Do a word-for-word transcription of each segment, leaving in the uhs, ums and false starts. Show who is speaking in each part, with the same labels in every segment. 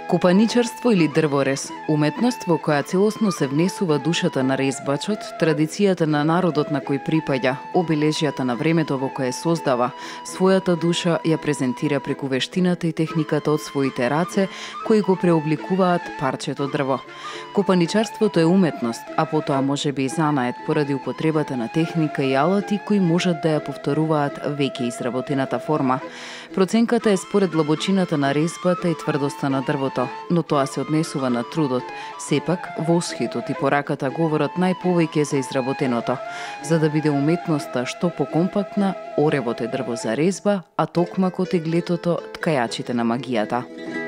Speaker 1: Копаничарство или дрворез, уметност во која целосно се внесува душата на резбачот, традицијата на народот на кој припаѓа, обележјата на времето во кое создава, својата душа ја презентира преку вештината и техниката од своите раце, кои го преобликуваат парчето дрво. Копаничарството е уметност, а потоа може би и занаед поради употребата на техника и алати кои можат да ја повторуваат веќе изработената форма. Проценката е според длабочината на резбата и тврдоста на дрвото, но тоа се однесува на трудот. Сепак, восхитот и пораката говорат најповеќе за изработеното. За да биде уметноста што покомпактна, оревот е дрво за резба, а токмакот е глетото ткајачите на магијата.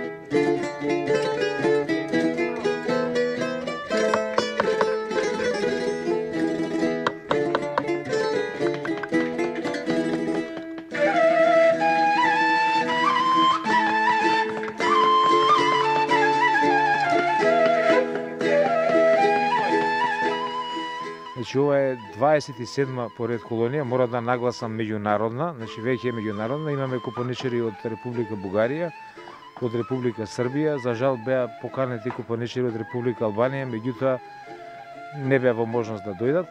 Speaker 2: Значи, ова е дваесет и седма поред колонија, мора да нагласам меѓународна, значи веќе е меѓународна, имаме копаничари од Република Бугарија, од Република Србија, за жал беа поканети копаничари од Република Албанија, меѓутоа не беа во можност да дојдат.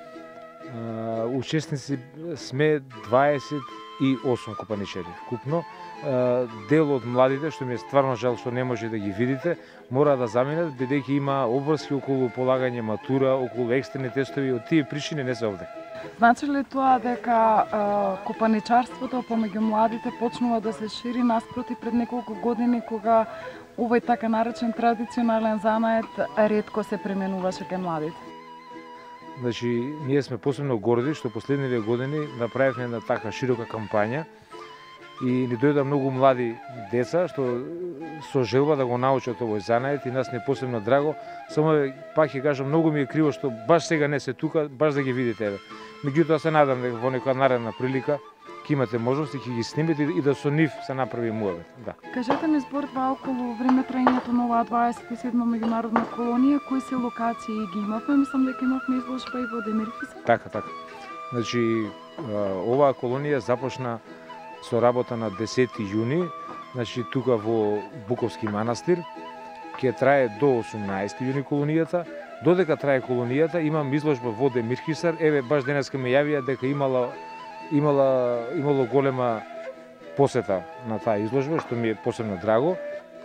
Speaker 2: Учесници сме дваесет и осум копаничари вкупно. Дел од младите, што ми е стварно жал што не може да ги видите, мора да заминат, бидејќи има обврски околу полагање матура, околу екстерни тестови, од тие причини не се овде.
Speaker 3: Значи ли тоа дека а, копаничарството помеѓу младите почнува да се шири наспроти пред неколку години, кога овој така наречен традиционален занает ретко се пременуваше кај младите?
Speaker 2: Значи, ние сме посебно горди што последниве години направивме една така широка кампања и ни дојда многу млади деца што со желба да го научат овој занает и нас не посебно драго. Само пак ќе кажам, многу ми е криво што баш сега не се тука, баш да ги видите. Меѓутоа се надам дека во некоја наредна прилика ќе имате можност и ќе ги снимите и да со нив се направи муавет. Да.
Speaker 3: Кажете ми збор два околу време траењето на оваа дваесет и седма меѓународна колонија, кои се локации ги имавме? Мислам дека имавме изложба и во Демирхис.
Speaker 2: Така, така. Значи, оваа колонија започна со работа на десети јуни, значи тука во Буковски манастир, ќе трае до осумнаесети јуни колонијата. Додека трае колонијата, имам изложба во Демирхисар. Еве, баш денеска ме јавија дека имала имала имало голема посета на таа изложба, што ми е посебно драго.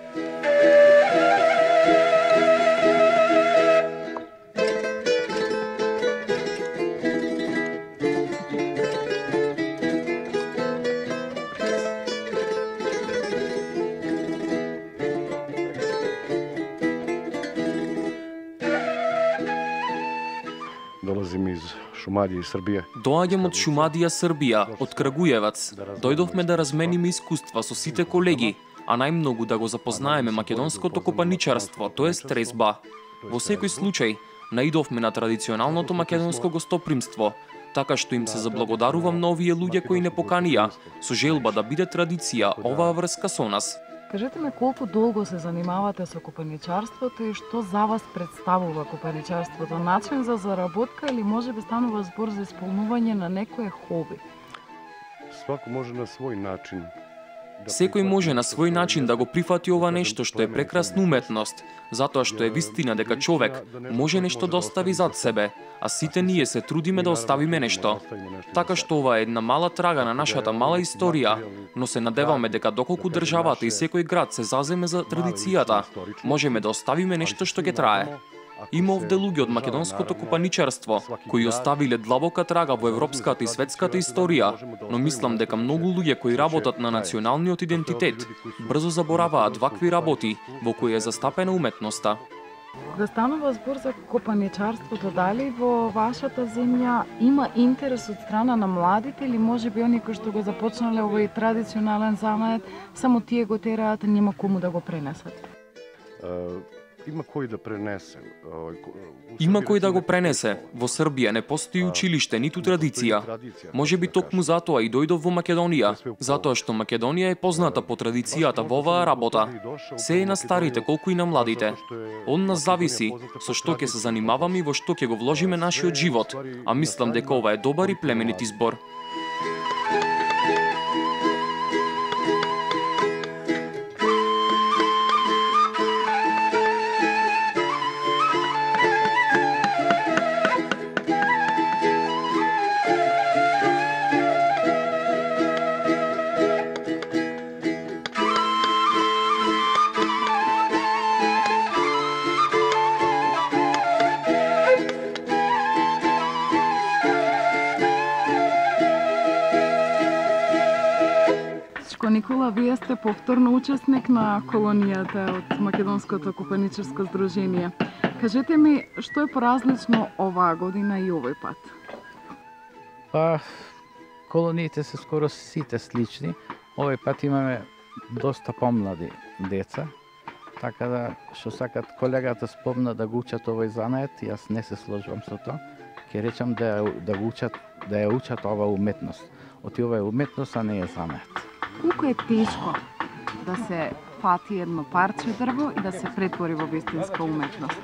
Speaker 4: Долазим из Шумадија и Србија.
Speaker 5: Доаѓам од Шумадија, Србија, од Крагујевац. Дојдовме да размениме искуства со сите колеги, а најмногу да го запознаеме македонското копаничарство, тоест резба. Во секој случај, наидовме на традиционалното македонско гостопримство, така што им се заблагодарувам на овие луѓе кои не поканија, со желба да биде традиција оваа врска со нас.
Speaker 3: Кажете ме колку долго се занимавате со копаничарството и што за вас представува копаничарството? Начин за заработка или може би станува збор за исполнување на некое хоби?
Speaker 4: Свако може на свој начин.
Speaker 5: Секој може на свој начин да го прифати ова нешто што е прекрасна уметност, затоа што е вистина дека човек може нешто да остави зад себе, а сите ние се трудиме да оставиме нешто. Така што ова е една мала трага на нашата мала историја, но се надеваме дека доколку државата и секој град се заземе за традицијата, можеме да оставиме нешто што ќе трае. Има овде луѓе од македонското копаничарство, кои оставиле длабока трага во европската и светската историја, но мислам дека многу луѓе кои работат на националниот идентитет, брзо забораваат вакви работи во кои е застапена уметноста.
Speaker 3: Кога станува збор за копаничарството, дали во вашата земја има интерес од страна на младите или може би оние кои што го започнале овој традиционален занает, само тие го тераат, нема кому да го пренесат?
Speaker 4: Има кој да пренесе.
Speaker 5: Има кој да го пренесе. Во Србија не постои училиште, ниту традиција. Може би токму затоа и дојдов во Македонија, затоа што Македонија е позната по традицијата во оваа работа. Се е на старите, колку и на младите. Од нас зависи со што ќе се занимаваме и во што ќе го вложиме нашиот живот, а мислам дека ова е добар и племенит избор.
Speaker 3: Па Никола, вие сте повторно учесник на колонијата од Македонското копаничарско здружение. Кажете ми, што е поразлично оваа година и овој пат?
Speaker 6: Па, колониите се скоро сите слични. Овој пат имаме доста помлади деца, така да што сакат колегата спомна да го учат овој занает, јас не се сложувам со тоа. Ќе речам да да го учат, да ја учат ова уметност. Оти ова е уметност, а не е занает.
Speaker 3: Колку е тешко да се фати едно парче дрво и да се претвори во вистинска уметност?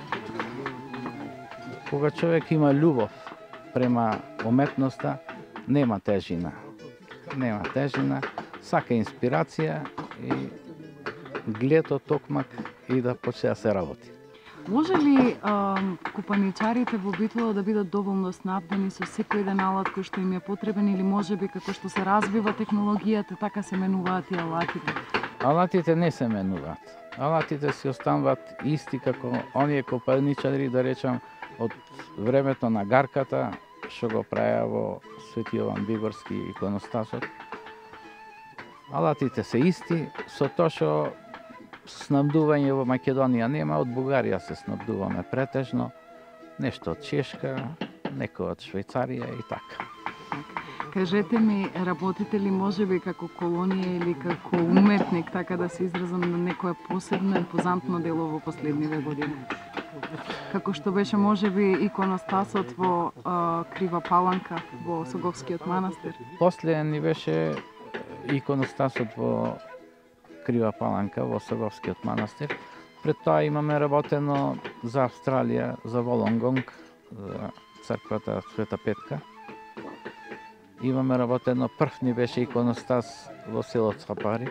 Speaker 6: Кога човек има љубов према уметноста, нема тежина. Нема тежина, сака инспирација и гледо токмак и да почне да се работи.
Speaker 3: Може ли а, купаничарите во Битола да бидат доволно снабдени со секој еден алат кој што им е потребен, или може би како што се развива технологијата, така се менуваат и алатите?
Speaker 6: Алатите не се менуваат. Алатите си остануваат исти како оние копаничари, да речам, од времето на гарката, што го правеа во Свети Јован Биборски иконостасот. Алатите се исти, со тоа што снабдување во Македонија нема, од Бугарија се снабдуваме претежно, нешто од Чешка, некој од Швајцарија и така.
Speaker 3: Кажете ми, работите ли можеби како колонија или како уметник, така да се изразам, на некое посебно импозантно дело во последниве години? Како што беше можеби иконостасот во а, Крива Паланка, во Соговскиот манастир?
Speaker 6: После ни беше иконостасот во Крива Паланка, во Соговскиот манастир. Пред тоа имаме работено за Австралија, за Волонгонг, за црквата Света Петка. Имаме работено, прв ни беше иконостас во село Цапари.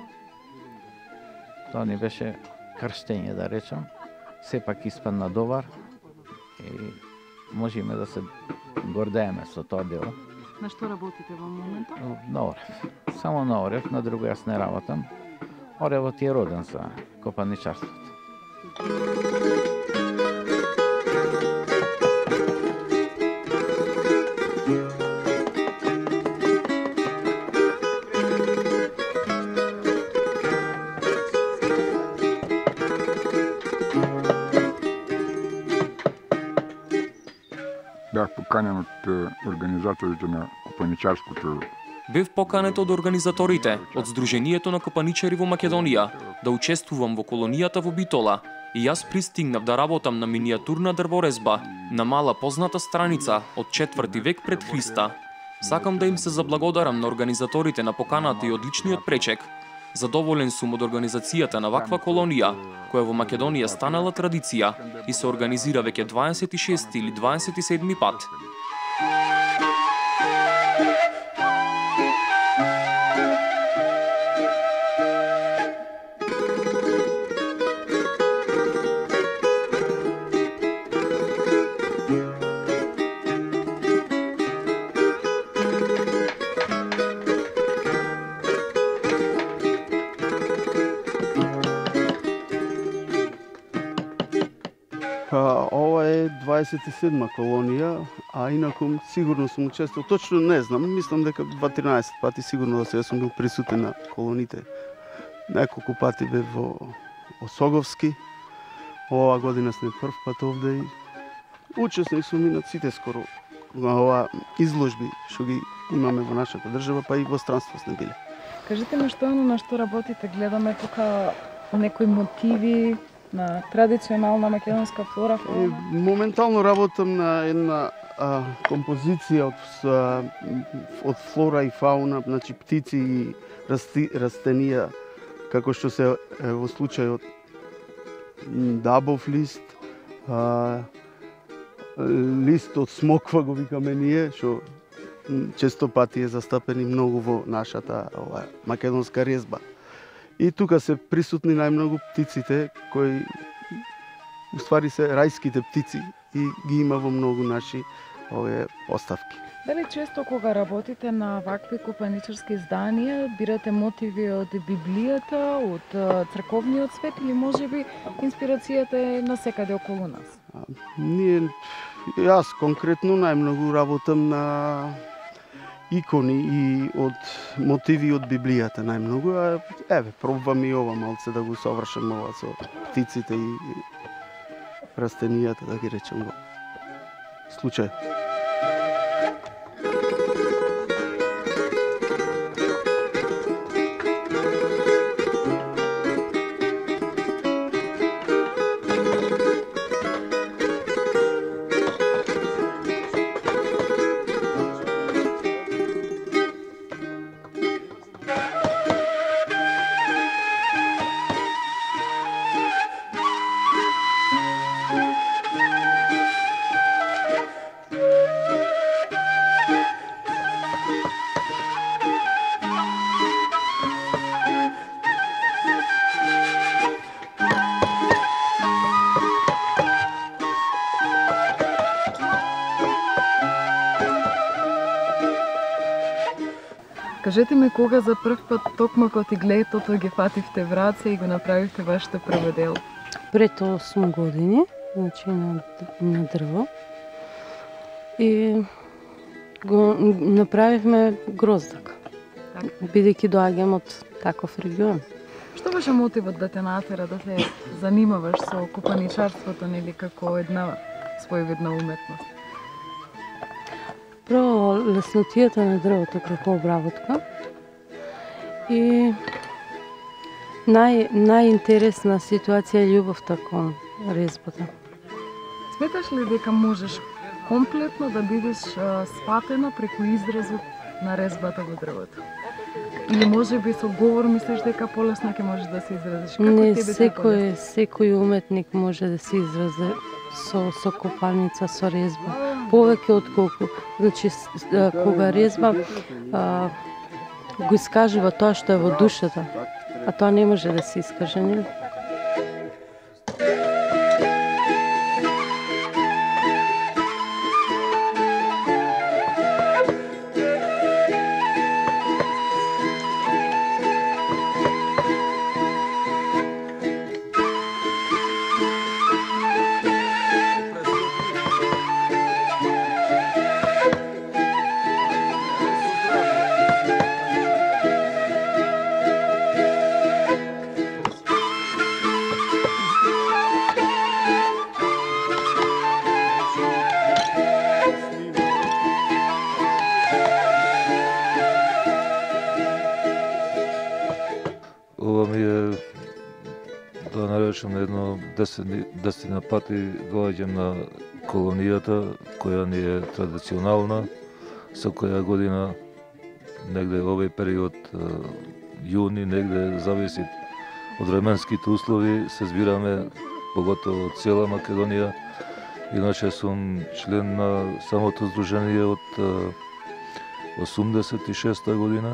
Speaker 6: Тоа ни беше крштење, да речам. Сепак испадна добар и можеме да се гордееме со тоа дело.
Speaker 3: На што работите во моментот?
Speaker 6: На орев. Само на орев, на друго јас не работам. Оревот е роден за копаничарството.
Speaker 7: Бях поканен од организаторите на копаничарското.
Speaker 5: Бев поканет од организаторите, од Сдруженијето на копаничари во Македонија, да учествувам во колонијата во Битола, и јас пристигнав да работам на минијатурна дрворезба, на мала позната страница од четврти век пред Христа. Сакам да им се заблагодарам на организаторите на поканата и одличниот пречек. Задоволен сум од организацијата на ваква колонија, која во Македонија станала традиција и се организира веќе дваесет и шести или дваесет и седми пат.
Speaker 8: Ова е дваесет и седма колонија, а инаку сигурно сум учествувал, точно не знам, мислам дека дваесет пати сигурно да се сум бил присутен на колоните. Неколку пати бев во Осоговски, оваа година сме прв пат овде и учесник сум и на сите скоро на ова изложби што ги имаме во нашата држава, па и во странство сме биле.
Speaker 3: Кажете ми, што е оно на што работите? Гледаме тука некои мотиви на традиционална македонска флора, фауна?
Speaker 8: Моментално работам на една а, композиција од, а, од флора и фауна, значи птици и расти, растенија, како што се е, во случајот дабов лист, а, лист од смоква го викаме ние, што често пати е застапен и многу во нашата ова, македонска резба. И тука се присутни најмногу птиците, кои уствари се рајските птици и ги има во многу наши овие поставки.
Speaker 3: Дали често кога работите на вакви копаничарски изданија, бирате мотиви од Библијата, од црковниот свет, или можеби инспирацијата е насекаде околу нас?
Speaker 8: А, ние, јас конкретно најмногу работам на икони и од мотиви од Библијата најмногу, а еве пробвам и ова малце да го совршам ова со птиците и растенијата, да ги речем во случај.
Speaker 3: Кажете ми кога за прв пат токмакот и глетото ги фативте враце и го направивте вашето прво дело?
Speaker 9: Пред осум години, значи на, на дрво. И го направивме гроздак. Бидејќи доаѓам од таков регион.
Speaker 3: Што беше мотивот да те натера да се занимаваш со копаничарството, нели како една своевидна уметност?
Speaker 9: Прво леснотијата на дрвото како обработка и нај, најинтересна ситуација е љубовта кон резбата.
Speaker 3: Сметаш ли дека можеш комплетно да бидеш а, сватена преку изразот на резбата во дрвото? Или може би со говор мислиш дека полесно ќе можеш да се изразиш? Како
Speaker 9: Не,
Speaker 3: тебе
Speaker 9: секој, секој уметник може да се изрази со, со копаница, со резба. Повеќе од колку. Значи, кога резба а, го искажува тоа што е во душата, а тоа не може да се искаже, нели?
Speaker 10: Ова ми е, да наречем, едно десетина пати доаѓам на колонијата, која ни е традиционална, со која година, негде овој период, јуни, негде зависи од временските услови, се збираме, поготово од цела Македонија. Иначе сум член на самото здружение од осумдесет и шеста година.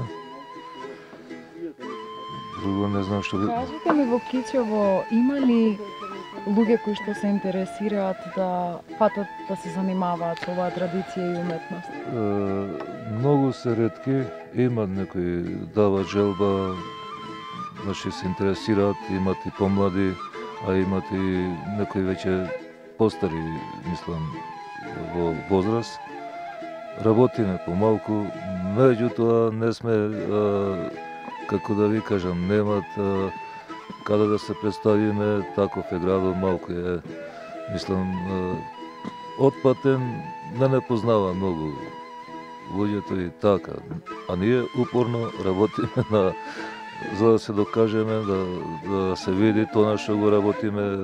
Speaker 10: Друго не знам што би...
Speaker 3: Кажете ми, во Кичево има ли луѓе кои што се интересираат да фатат да се занимаваат со оваа традиција и уметност?
Speaker 10: Е, многу се ретки, имат некои дават желба, значи се интересираат, имат и помлади, а имат и некои веќе постари, мислам, во возраст. Работиме помалку, меѓутоа не сме, а, како да ви кажам, немат а, каде да се представиме, таков е градот, малку е, мислам, а, отпатен, не не познава многу луѓето и така. А ние упорно работиме на, за да се докажеме, да, да се види тоа што го работиме.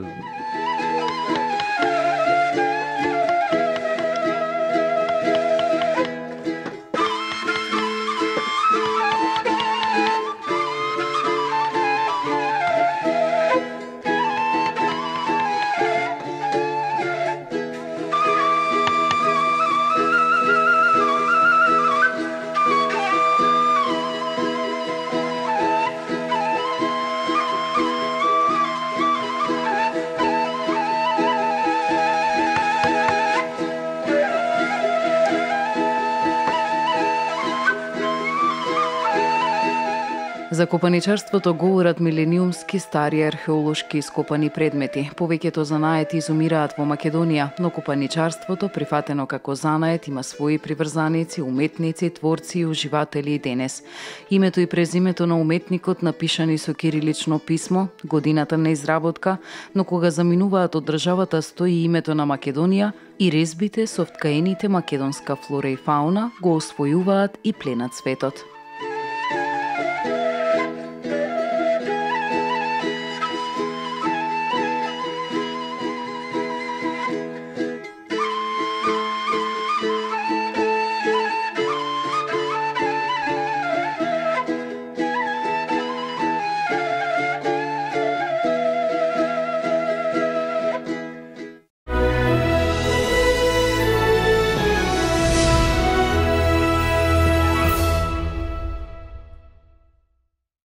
Speaker 1: За копаничарството говорат милениумски стари археолошки ископани предмети. Повеќето занаети изумираат во Македонија, но копаничарството, прифатено како занает, има своји приврзаници, уметници, творци и уживатели и денес. Името и презимето на уметникот напишани со кирилично писмо, годината на изработка, но кога заминуваат од државата стои името на Македонија и резбите со вткаените македонска флора и фауна го освојуваат и пленат светот.